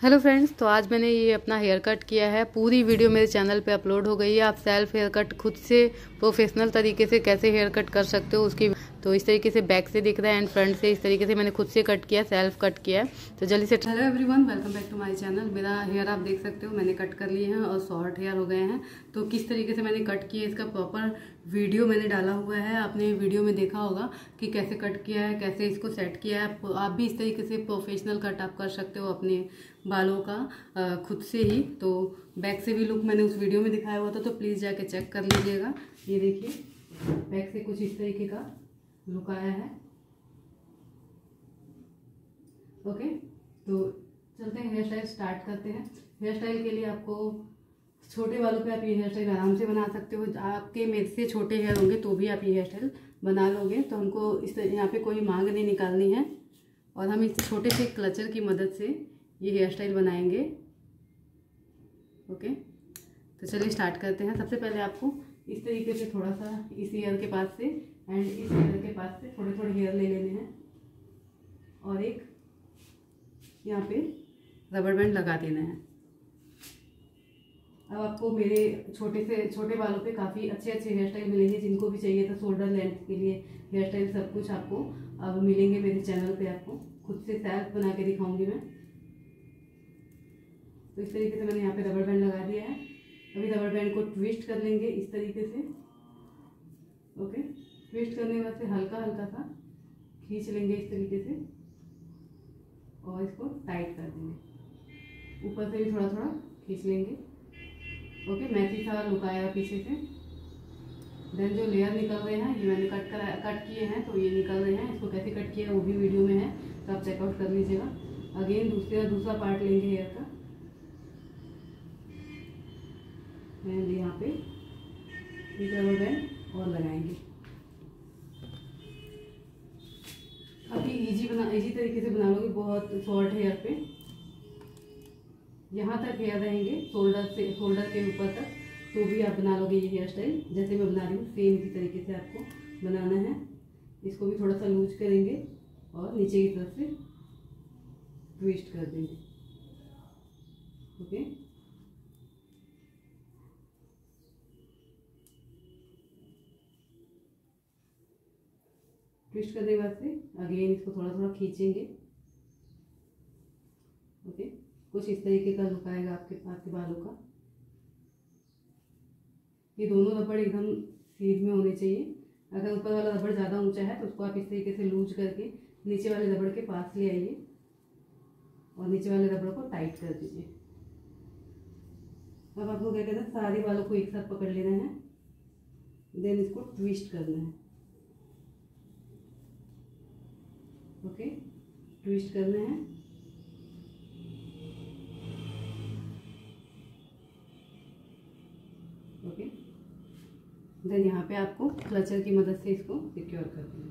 Hello friends, तो आज मैंने ये अपना हेयर कट किया है। पूरी वीडियो मेरे चैनल पे अपलोड हो गई है। आप सेल्फ हेयर कट खुद से प्रोफेशनल तरीके से कैसे हेयर कट कर सकते हो उसकी। तो इस तरीके से बैक से दिख रहा है एंड फ्रंट से इस तरीके से मैंने खुद से कट किया, सेल्फ कट किया है। तो जल्दी से hello everyone, welcome back to my channel. मेरा हेयर आप देख सकते हो, मैंने कट कर लिए हैं और शॉर्ट हेयर हो गए हैं। तो किस तरीके से मैंने कट किया इसका प्रॉपर वीडियो मैंने डाला हुआ है। आपने वीडियो में देखा होगा कि कैसे कट किया है, कैसे इसको सेट किया है। आप भी इस तरीके से प्रोफेशनल कट आप कर सकते हो अपने बालों का खुद से ही। तो बैक से भी लुक मैंने उस वीडियो में दिखाया हुआ था, तो प्लीज़ जाके चेक कर लीजिएगा। ये देखिए बैक से कुछ इस तरीके का लुक आया है। ओके, तो चलते हैं हेयर स्टाइल स्टार्ट करते हैं। हेयर स्टाइल के लिए आपको छोटे बालों पे आप ये हेयर स्टाइल आराम से बना सकते हो। आपके मेरे से छोटे हेयर होंगे तो भी आप ये हेयर स्टाइल बना लोगे। तो हमको इस यहाँ पे कोई मांग नहीं निकालनी है और हम इस छोटे से क्लचर की मदद से ये हेयर स्टाइल बनाएंगे। ओके, तो चलिए स्टार्ट करते हैं। सबसे पहले आपको इस तरीके से थोड़ा सा इस ईयर के पास से एंड इस ईयर के पास से थोड़े थोड़े हेयर ले लेने हैं और एक यहाँ पे रबर बैंड लगा देना है। अब आपको मेरे छोटे बालों पे काफ़ी अच्छे हेयर स्टाइल मिलेंगे। जिनको भी चाहिए था शोल्डर लेंथ के लिए हेयर स्टाइल, सब कुछ आपको अब मिलेंगे मेरे चैनल पे। आपको खुद से सेल्फ बना के दिखाऊंगी मैं। तो इस तरीके से मैंने यहाँ पे रबर बैंड लगा दिया है। अभी रबर बैंड को ट्विस्ट कर लेंगे इस तरीके से। ओके, ट्विस्ट करने के बाद से हल्का हल्का सा खींच लेंगे इस तरीके से और इसको टाइट कर देंगे। ऊपर से भी थोड़ा थोड़ा खींच लेंगे। ओके, मैसी सा लुक आएगा पीछे से। देन जो लेयर निकल रहे हैं ये मैंने कट किए हैं, तो ये निकल रहे हैं। इसको कैसे कट किया है वो भी वीडियो में है, तो आप चेकआउट कर लीजिएगा। अगेन दूसरा पार्ट लेंगे हेयर का एंड यहाँ पे एक रबर बैंड और लगाएंगे। अभी इजी तरीके से बना लोगे। बहुत शॉर्ट हेयर पे यहाँ तक हेयर रहेंगे, शोल्डर के ऊपर तक, तो भी आप बना लोगे ये हेयर स्टाइल जैसे मैं बना रही हूँ। सेम इसी तरीके से आपको बनाना है। इसको भी थोड़ा सा लूज करेंगे और नीचे की तरफ से ट्विस्ट कर देंगे। ओके, ट्विस्ट करने के बाद से अगेन इसको थोड़ा थोड़ा खींचेंगे। ओके, कुछ इस तरीके का लुक आएगा आपके बालों का। ये दोनों रबड़ एकदम सीध में होने चाहिए। अगर ऊपर वाला रबड़ ज़्यादा ऊंचा है तो उसको आप इस तरीके से लूज करके नीचे वाले रबड़ के पास ले आइए और नीचे वाले रबड़ को टाइट कर दीजिए। अब आपको क्या करना है, सारे बालों को एक साथ पकड़ लेना है, देन इसको ट्विस्ट करना है। ओके, ट्विस्ट करना है। ओके, देन यहाँ पे आपको क्लचर की मदद से इसको सिक्योर कर देना।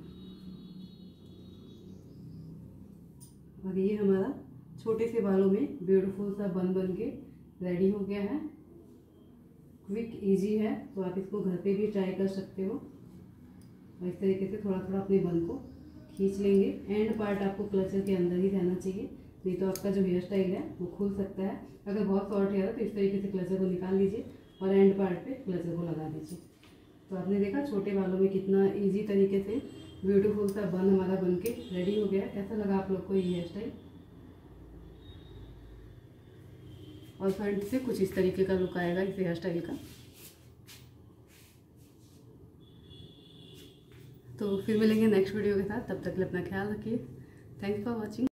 और ये हमारा छोटे से बालों में ब्यूटीफुल सा बन के रेडी हो गया है। क्विक इजी है, तो आप इसको घर पे भी ट्राई कर सकते हो। और इस तरीके से थोड़ा थोड़ा अपने बन को खींच लेंगे। एंड पार्ट आपको क्लचर के अंदर ही रहना चाहिए, नहीं तो आपका जो हेयर स्टाइल है वो खुल सकता है। अगर बहुत शॉर्ट हेयर है तो इस तरीके से क्लचर को निकाल लीजिए और एंड पार्ट पे क्लचर को लगा दीजिए। तो आपने देखा छोटे बालों में कितना इजी तरीके से ब्यूटीफुल सा बन हमारा बन के रेडी हो गया। कैसा लगा आप लोग को ये हेयर स्टाइल? और फ्रंट से कुछ इस तरीके का लुक आएगा इस हेयर स्टाइल का। तो फिर मिलेंगे नेक्स्ट वीडियो के साथ, तब तक के लिए अपना ख्याल रखिए। Thanks for watching.